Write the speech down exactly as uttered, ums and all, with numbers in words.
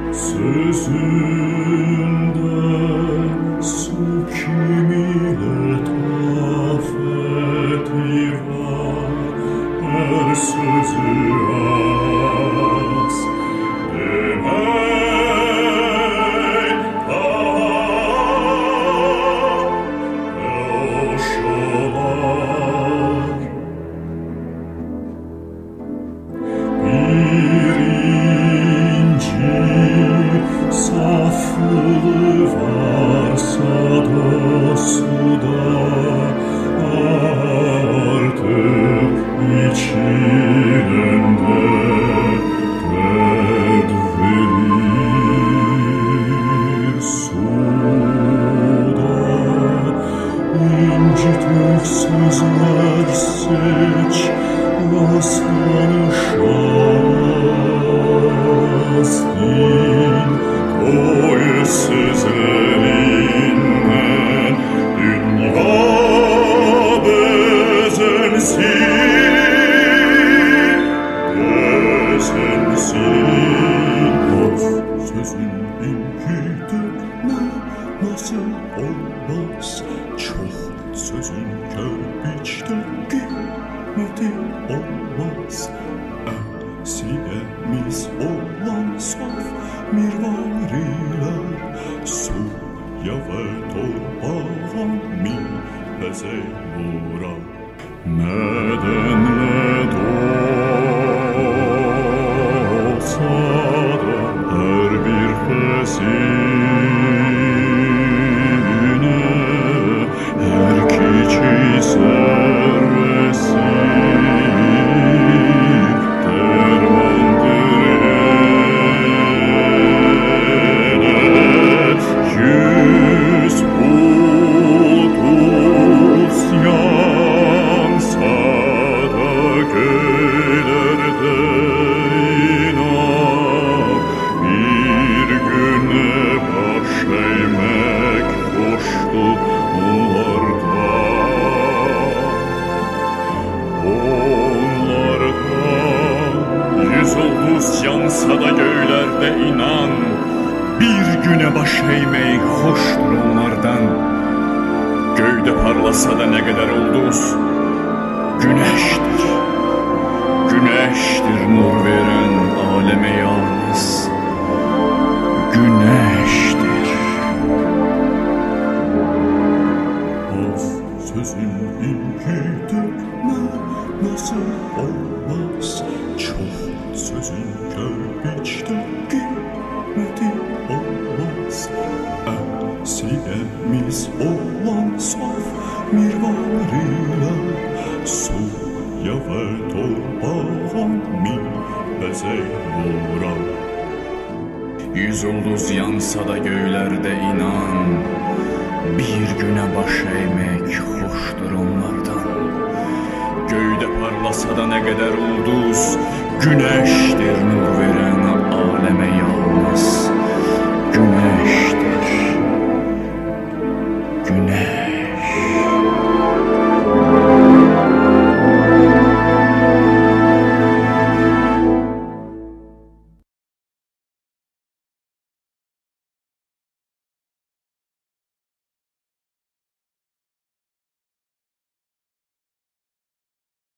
Sözünde su kimiyle tafeti var, her sözü az demeyin daha yaşalar. Birinci saflığı varsa da suda artık içilende dert verir suda. İncitir sözler seç, rastlanışamaz değil. Koy sözlerinden dünya bezensin, bezensin. Of sözün inkidir ne, nasıl olmaz? Çok sözün kerpiçte kıymeti olmaz. Siyemiz olan saf mirvariler suya ve torbağa milpeze vurar. Nedenle doğsa da her bir fesine her keçi servesi yansa da göğlerde inan, bir güne baş eğmeyi hoştur onlardan. Göğde parlasa da ne kadar ulduz, güneştir, güneştir nur veren aleme yalnız, güneştir. Of sözün inkidir ne, nasıl olmaz? Çok sözün kerpiçte kıymeti olmaz. Siyemiz olan saf mirvariler suya ve torbağa milpeze vurar. Yüz ulduz yansa da göğlerde inan, bir güne baş eğmek hoştur onlardan. Göğde parlasa da ne kadar ulduz, güneştir nur veren aleme